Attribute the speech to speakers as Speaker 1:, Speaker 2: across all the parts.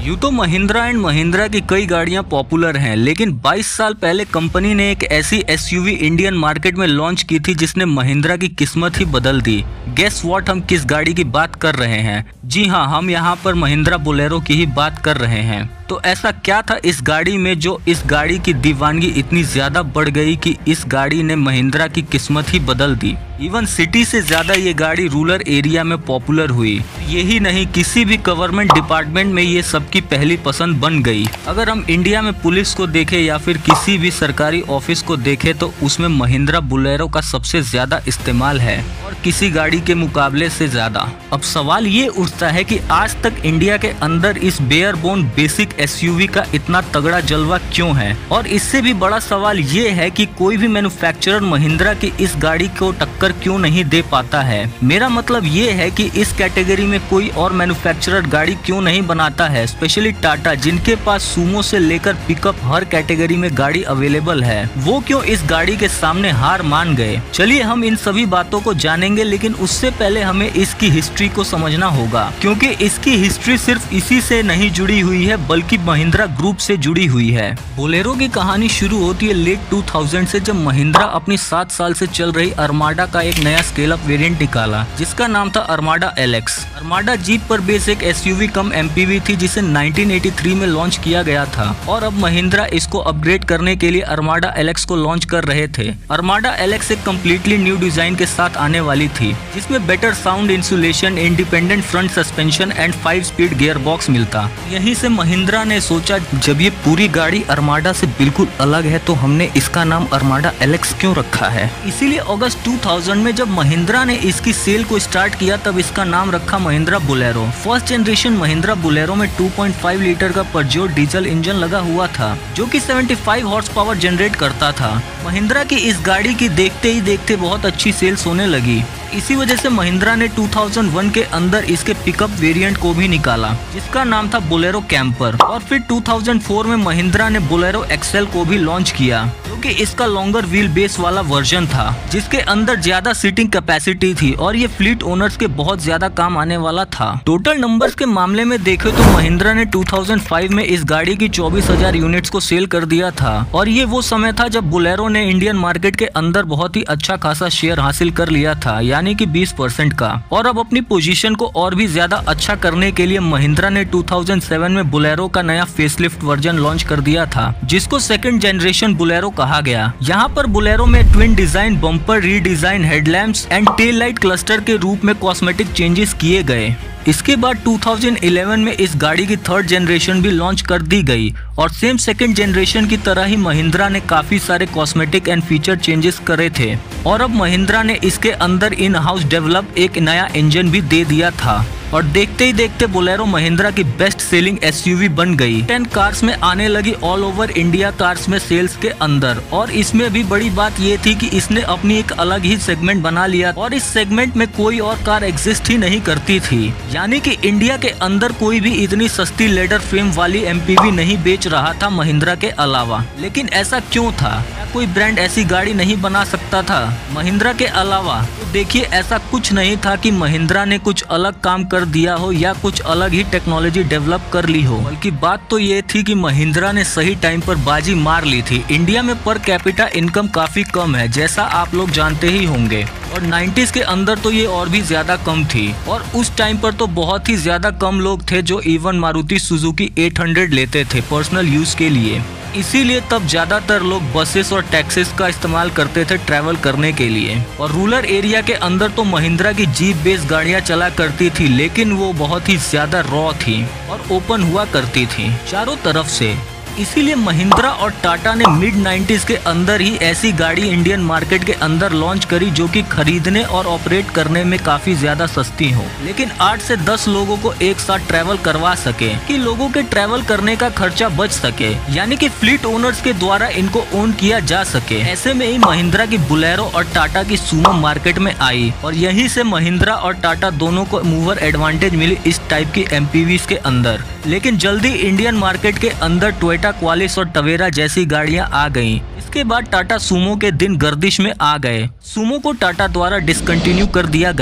Speaker 1: यूँ तो महिंद्रा एंड महिंद्रा की कई गाड़ियां पॉपुलर हैं, लेकिन 22 साल पहले कंपनी ने एक ऐसी एसयूवी इंडियन मार्केट में लॉन्च की थी जिसने महिंद्रा की किस्मत ही बदल दी। गेस व्हाट, हम किस गाड़ी की बात कर रहे हैं? जी हाँ, हम यहाँ पर महिंद्रा बोलेरो की ही बात कर रहे हैं। तो ऐसा क्या था इस गाड़ी में जो इस गाड़ी की दीवानगी इतनी ज्यादा बढ़ गई कि इस गाड़ी ने महिंद्रा की किस्मत ही बदल दी। इवन सिटी से ज्यादा ये गाड़ी रूरल एरिया में पॉपुलर हुई। यही नहीं, किसी भी गवर्नमेंट डिपार्टमेंट में ये सबकी पहली पसंद बन गई। अगर हम इंडिया में पुलिस को देखें या फिर किसी भी सरकारी ऑफिस को देखें तो उसमें महिंद्रा बोलेरो का सबसे ज्यादा इस्तेमाल है, और किसी गाड़ी के मुकाबले से ज्यादा। अब सवाल ये उठता है कि आज तक इंडिया के अंदर इस बेयर बोन बेसिक एसयूवी का इतना तगड़ा जलवा क्यों है, और इससे भी बड़ा सवाल ये है कि कोई भी मैन्युफैक्चरर महिंद्रा की इस गाड़ी को टक्कर क्यों नहीं दे पाता है। मेरा मतलब ये है कि इस कैटेगरी में कोई और मैन्युफैक्चरर गाड़ी क्यों नहीं बनाता है, स्पेशली टाटा, जिनके पास सूमो से लेकर पिकअप हर कैटेगरी में गाड़ी अवेलेबल है। वो क्यों इस गाड़ी के सामने हार मान गए? चलिए हम इन सभी बातों को जानेंगे, लेकिन उससे पहले हमें इसकी हिस्ट्री को समझना होगा, क्योंकि इसकी हिस्ट्री सिर्फ इसी से नहीं जुड़ी हुई है बल्कि महिंद्रा ग्रुप से जुड़ी हुई है। बोलेरो की कहानी शुरू होती है लेट 2000 से, जब महिंद्रा अपनी 7 साल से चल रही अरमाडा का एक नया स्केल अप वेरिएंट निकाला जिसका नाम था अरमाडा एलेक्स। अरमाडा जीप पर बेस एक एसयूवी कम एमपीवी थी जिसे 1983 में लॉन्च किया गया था, और अब महिंद्रा इसको अपग्रेड करने के लिए अरमाडा एलेक्स को लॉन्च कर रहे थे। अरमाडा एलेक्स एक कम्प्लीटली न्यू डिजाइन के साथ आने वाली थी जिसमें better sound insulation, independent front suspension and 5 speed gear box मिलता। यहीं से महिंद्रा ने सोचा जब ये पूरी गाड़ी अरमाडा से बिल्कुल अलग है तो हमने इसका नाम अरमाडा एलेक्स क्यों रखा है। इसीलिए अगस्त 2000 में जब महिंद्रा ने इसकी सेल को स्टार्ट किया तब इसका नाम रखा Mahindra Bolero. First generation Mahindra Bolero में 2.5 लीटर का परजोर डीजल इंजन लगा हुआ था जो कि 75 हॉर्स पावर जनरेट करता था। महिंद्रा की इस गाड़ी की देखते ही देखते बहुत अच्छी सेल्स होने लगी। इसी वजह से महिंद्रा ने 2001 के अंदर इसके पिकअप वेरिएंट को भी निकाला जिसका नाम था बोलेरो कैंपर, और फिर 2004 में महिंद्रा ने बोलेरो एक्सेल को भी लॉन्च किया क्योंकि इसका लॉन्गर व्हील बेस वाला वर्जन था जिसके अंदर ज्यादा सीटिंग कैपेसिटी थी और ये फ्लीट ओनर्स के बहुत ज्यादा काम आने वाला था। टोटल नंबर्स के मामले में देखे तो महिंद्रा ने 2005 में इस गाड़ी की 24,000 यूनिट्स को सेल कर दिया था, और ये वो समय था जब बोलेरो ने इंडियन मार्केट के अंदर बहुत ही अच्छा खासा शेयर हासिल कर लिया था, यानी कि 20% का। और अब अपनी पोजीशन को और भी ज्यादा अच्छा करने के लिए महिंद्रा ने 2007 में बोलेरो का नया फेसलिफ्ट वर्जन लॉन्च कर दिया था जिसको सेकंड जनरेशन बोलेरो कहा गया। यहाँ पर बोलेरो में twin design bumper, redesign headlamps and tail light cluster के रूप में कॉस्मेटिक चेंजेस किए गए। इसके बाद 2011 में इस गाड़ी की थर्ड जनरेशन भी लॉन्च कर दी गई, और सेम सेकंड जनरेशन की तरह ही महिंद्रा ने काफी सारे कॉस्मेटिक एंड फीचर चेंजेस करे थे, और अब महिंद्रा ने इसके अंदर इन हाउस डेवलप एक नया इंजन भी दे दिया था, और देखते ही देखते बोलेरो महिंद्रा की बेस्ट सेलिंग एसयूवी बन गई। 10 कार्स में आने लगी ऑल ओवर इंडिया कार्स में सेल्स के अंदर, और इसमें भी बड़ी बात ये थी कि इसने अपनी एक अलग ही सेगमेंट बना लिया, और इस सेगमेंट में कोई और कार एग्जिस्ट ही नहीं करती थी, यानी कि इंडिया के अंदर कोई भी इतनी सस्ती लेडर फ्रेम वाली एमपीवी नहीं बेच रहा था महिंद्रा के अलावा। लेकिन ऐसा क्यों था? क्या कोई ब्रांड ऐसी गाड़ी नहीं बना सकता था महिंद्रा के अलावा? तो देखिए, ऐसा कुछ नहीं था कि महिंद्रा ने कुछ अलग काम कर दिया हो या कुछ अलग ही टेक्नोलॉजी डेवलप कर ली हो, बल्कि बात तो ये थी कि महिंद्रा ने सही टाइम पर बाजी मार ली थी। इंडिया में पर कैपिटा इनकम काफी कम है, जैसा आप लोग जानते ही होंगे, और 90s के अंदर तो ये और भी ज्यादा कम थी, और उस टाइम पर तो बहुत ही ज्यादा कम लोग थे जो इवन मारुति सुजुकी 800 लेते थे पर्सनल यूज के लिए। इसीलिए तब ज्यादातर लोग बसेस और टैक्सीज का इस्तेमाल करते थे ट्रैवल करने के लिए, और रूरल एरिया के अंदर तो महिंद्रा की जीप बेस्ड गाड़ियां चला करती थी, लेकिन वो बहुत ही ज्यादा रॉ थी और ओपन हुआ करती थी चारों तरफ से। इसीलिए महिंद्रा और टाटा ने मिड 90s के अंदर ही ऐसी गाड़ी इंडियन मार्केट के अंदर लॉन्च करी जो कि खरीदने और ऑपरेट करने में काफी ज्यादा सस्ती हो, लेकिन 8 से 10 लोगों को एक साथ ट्रैवल करवा सके, कि लोगों के ट्रैवल करने का खर्चा बच सके, यानी कि फ्लीट ओनर्स के द्वारा इनको ओन किया जा सके। ऐसे में ही महिंद्रा की बोलेरो और टाटा की सुमो मार्केट में आई, और यहीं से महिंद्रा और टाटा दोनों को मूवर एडवांटेज मिली इस टाइप की एमपीवीज के अंदर। लेकिन जल्दी इंडियन मार्केट के अंदर टोयोटा क्वालिस और टवेरा जैसी गाड़ियां आ गईं। इसके बाद टाटा सुमो के दिन गर्दिश में आ गए। सुमो को टाटा द्वारा डिसकंटिन्यू कर दिया गया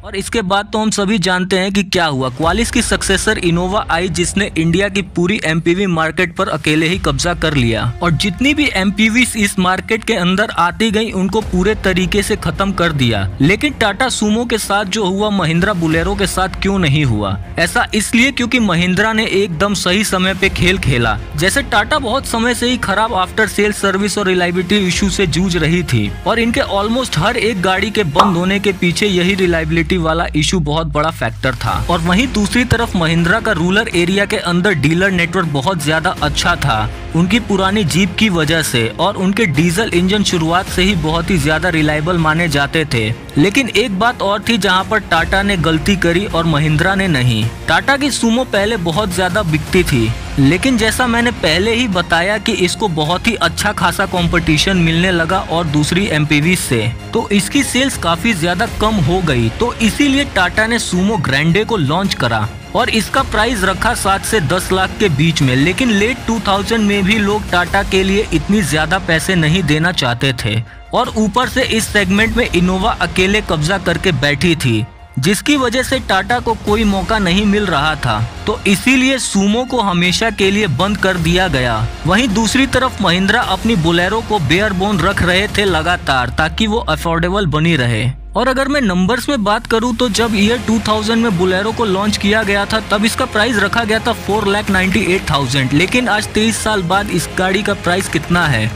Speaker 1: और इसके बाद तो हम सभी जानते हैं कि क्या हुआ। क्वालिस की सक्सेसर इनोवा आई, जिसने इंडिया की पूरी एमपीवी मार्केट पर अकेले ही कब्जा कर लिया और जितनी भी एमपीवी इस मार्केट के अंदर आती गई उनको पूरे तरीके से खत्म कर दिया। लेकिन टाटा सूमो के साथ जो हुआ महिंद्रा बोलेरो के साथ क्यों नहीं हुआ? ऐसा इसलिए क्योंकि महिंद्रा ने एकदम सही समय पे खेल खेला। जैसे टाटा बहुत समय से ही खराब आफ्टर सेल सर्विस और रिलायबिलिटी इशू से जूझ रही थी और इनके ऑलमोस्ट हर एक गाड़ी के बंद होने के पीछे यही रिलायबिलिटी वाला इशू बहुत बड़ा फैक्टर था। और वहीं दूसरी तरफ महिंद्रा का रूरल एरिया के अंदर डीलर नेटवर्क बहुत ज्यादा अच्छा था उनकी पुरानी जीप की वजह से, और उनके डीजल इंजन शुरुआत से ही बहुत ही ज्यादा रिलायबल माने जाते थे। लेकिन एक बात और थी जहां पर टाटा ने गलती करी और महिंद्रा ने नहीं। टाटा की सूमो पहले बहुत ज्यादा बिकती थी, लेकिन जैसा मैंने पहले ही बताया कि इसको बहुत ही अच्छा खासा कंपटीशन मिलने लगा और दूसरी एमपीवी से, तो इसकी सेल्स काफी ज्यादा कम हो गई। तो इसीलिए टाटा ने सूमो ग्रैंडे को लॉन्च करा और इसका प्राइस रखा 7 से 10 लाख के बीच में। लेकिन लेट 2000 में भी लोग टाटा के लिए इतनी ज्यादा पैसे नहीं देना चाहते थे और ऊपर से इस सेगमेंट में इनोवा अकेले कब्जा करके बैठी थी, जिसकी वजह से टाटा को कोई मौका नहीं मिल रहा था। तो इसीलिए सूमो को हमेशा के लिए बंद कर दिया गया। वहीं दूसरी तरफ महिंद्रा अपनी बोलेरो को बेयर बोन रख रहे थे लगातार, ताकि वो अफोर्डेबल बनी रहे। और अगर मैं नंबर्स में बात करूं तो जब ईयर 2000 में बोलेरो को लॉन्च किया गया था तब इसका प्राइस रखा गया था 4,98,000। लेकिन आज 23 साल बाद इस गाड़ी का प्राइस कितना है?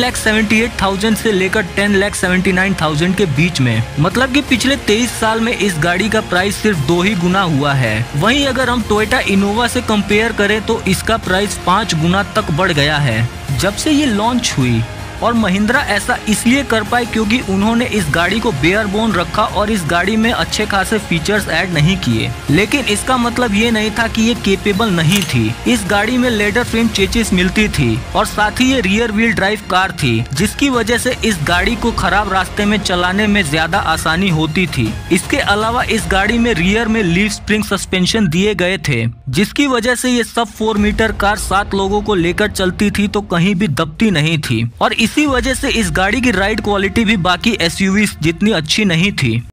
Speaker 1: 9,78,000 से लेकर 10,79,000 के बीच में। मतलब कि पिछले 23 साल में इस गाड़ी का प्राइस सिर्फ 2 ही गुना हुआ है। वहीं अगर हम टोयोटा इनोवा से कंपेयर करें तो इसका प्राइस 5 गुना तक बढ़ गया है जब से ये लॉन्च हुई। और महिंद्रा ऐसा इसलिए कर पाए क्योंकि उन्होंने इस गाड़ी को बेयर बोन रखा और इस गाड़ी में अच्छे खासे फीचर्स ऐड नहीं किए। लेकिन इसका मतलब ये नहीं था कि ये केपेबल नहीं थी। इस गाड़ी में लेदर फ्रेम चेसिस मिलती थी और साथ ही ये रियर व्हील ड्राइव कार थी, जिसकी वजह से इस गाड़ी को खराब रास्ते में चलाने में ज्यादा आसानी होती थी। इसके अलावा इस गाड़ी में रियर में लीफ स्प्रिंग सस्पेंशन दिए गए थे, जिसकी वजह से ये सब 4 मीटर कार 7 लोगों को लेकर चलती थी तो कहीं भी दबती नहीं थी। और इसी वजह से इस गाड़ी की राइड क्वालिटी भी बाकी एसयूवी जितनी अच्छी नहीं थी।